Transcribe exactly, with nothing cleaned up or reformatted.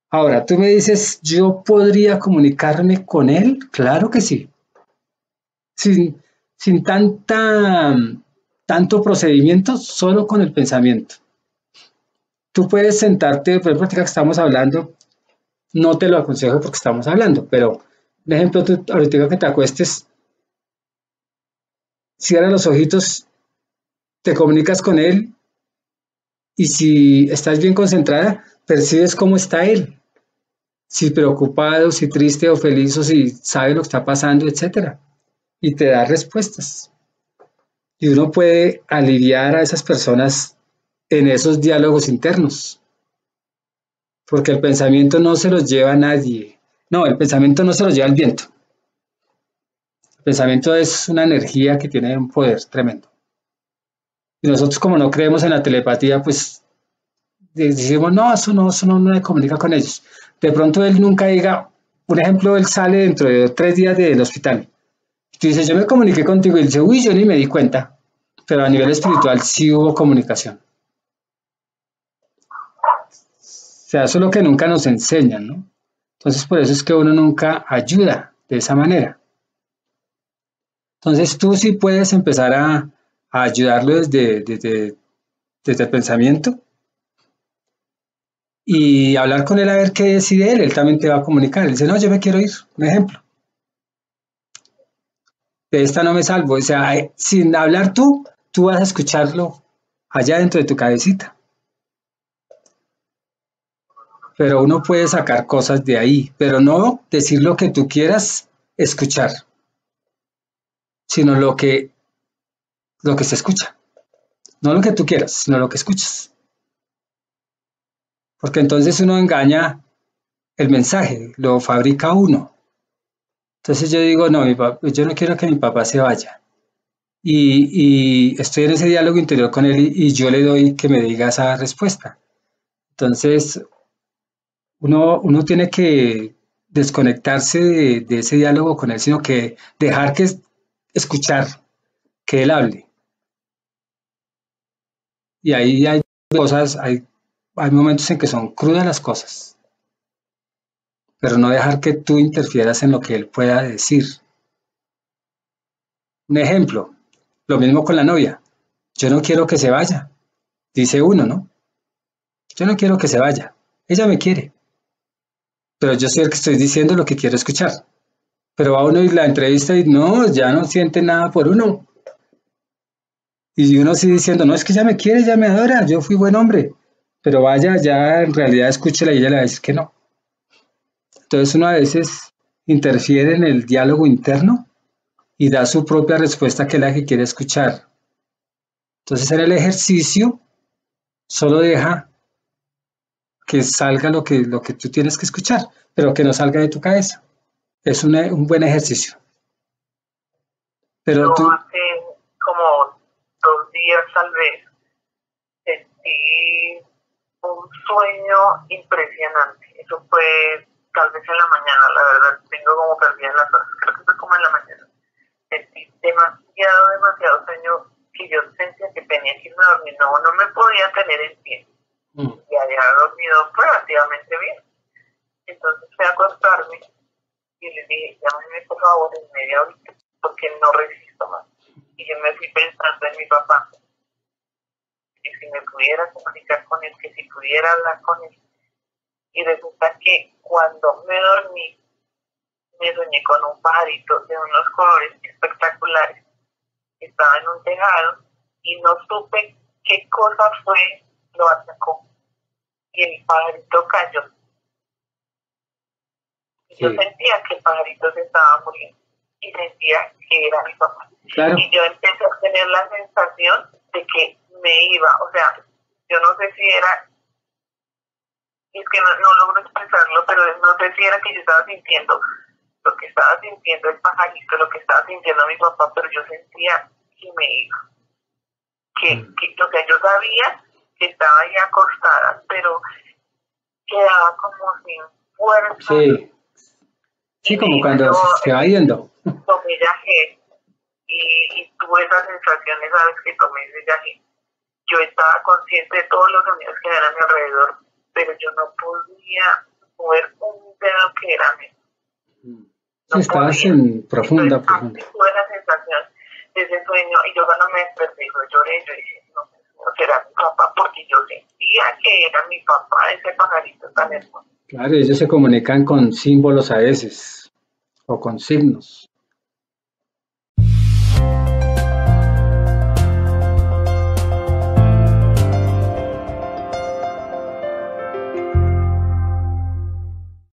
Ahora, tú me dices, ¿yo podría comunicarme con él? Claro que sí, sin, sin tanta, tanto procedimiento, solo con el pensamiento. Tú puedes sentarte, por ejemplo, ahorita que estamos hablando, no te lo aconsejo porque estamos hablando, pero, por ejemplo, tú ahorita que te acuestes, cierra los ojitos, te comunicas con él y si estás bien concentrada, percibes cómo está él, si preocupado, si triste o feliz o si sabe lo que está pasando, etcétera. Y te da respuestas. Y uno puede aliviar a esas personas en esos diálogos internos, porque el pensamiento no se los lleva a nadie. No, el pensamiento no se los lleva el viento. El pensamiento es una energía que tiene un poder tremendo. Y nosotros como no creemos en la telepatía, pues decimos, no, eso no, eso no me comunica con ellos. De pronto él nunca diga, por ejemplo, él sale dentro de tres días del hospital. Tú dices, yo me comuniqué contigo y él dice, uy, yo ni me di cuenta. Pero a nivel espiritual sí hubo comunicación. O sea, eso es lo que nunca nos enseñan, ¿no? Entonces, por eso es que uno nunca ayuda de esa manera. Entonces, tú sí puedes empezar a, a ayudarlo desde, desde, desde el pensamiento y hablar con él a ver qué decide él. Él también te va a comunicar. Él dice, no, yo me quiero ir. Un ejemplo. De esta no me salvo. O sea, sin hablar tú, tú vas a escucharlo allá dentro de tu cabecita. Pero uno puede sacar cosas de ahí, pero no decir lo que tú quieras escuchar, sino lo que, lo que se escucha. No lo que tú quieras, sino lo que escuchas. Porque entonces uno engaña el mensaje, lo fabrica uno. Entonces yo digo, no, mi papá, yo no quiero que mi papá se vaya. Y, y estoy en ese diálogo interior con él y, y yo le doy que me diga esa respuesta. Entonces uno, uno tiene que desconectarse de, de ese diálogo con él, sino que dejar que escuchar, que él hable. Y ahí hay cosas, hay, hay momentos en que son crudas las cosas, pero no dejar que tú interfieras en lo que él pueda decir. Un ejemplo, lo mismo con la novia. Yo no quiero que se vaya, dice uno, ¿no? Yo no quiero que se vaya. Ella me quiere, pero yo soy el que estoy diciendo lo que quiero escuchar. Pero a uno y la entrevista y no, ya no siente nada por uno. Y uno sigue diciendo, no, es que ella me quiere, ella me adora, yo fui buen hombre. Pero vaya, ya en realidad escúchela y ella le va a decir que no. Entonces uno a veces interfiere en el diálogo interno y da su propia respuesta que es la que quiere escuchar. Entonces en el ejercicio solo deja que salga lo que, lo que tú tienes que escuchar, pero que no salga de tu cabeza. Es una, un buen ejercicio. Pero Yo tú... hace como dos días tal vez sentí un sueño impresionante. Eso fue tal vez en la mañana, la verdad, tengo como perdidas las horas, creo que fue como en la mañana. Sentí demasiado, demasiado sueño que yo sentía que tenía que irme a dormir, no, no me podía tener en pie. Mm. Y había dormido relativamente bien. Entonces fui a acostarme y le dije, llámame por favor en media horita, porque no resisto más. Y yo me fui pensando en mi papá, que si me pudiera comunicar con él, que si pudiera hablar con él. Y resulta que cuando me dormí, me soñé con un pajarito de unos colores espectaculares. Estaba en un tejado y no supe qué cosa fue, lo atacó. Y el pajarito cayó. Y sí. Yo sentía que el pajarito se estaba muriendo. Y sentía que era mi papá. Claro. Y yo empecé a tener la sensación de que me iba. O sea, yo no sé si era... es que no, no logro expresarlo, pero no sé si era que yo estaba sintiendo lo que estaba sintiendo el pajarito, lo que estaba sintiendo mi papá, pero yo sentía que me iba. Que, mm. que, o sea, yo sabía que estaba ahí acostada, pero quedaba como sin fuerza. Sí, sí, como cuando yo, se va yendo. Tomé yagé y, y tuve esa sensación esa vez que tomé ese yagé. Yo estaba consciente de todos los sonidos que eran a mi alrededor, pero yo no podía mover un dedo que era mío. No sí, estabas en profunda, Entonces, profunda. tuve la sensación de ese sueño y yo cuando me desperté, yo lloré, yo dije, no, no será mi papá, porque yo sentía que era mi papá, ese pajarito tan hermoso. Claro, ellos se comunican con símbolos a veces, o con signos.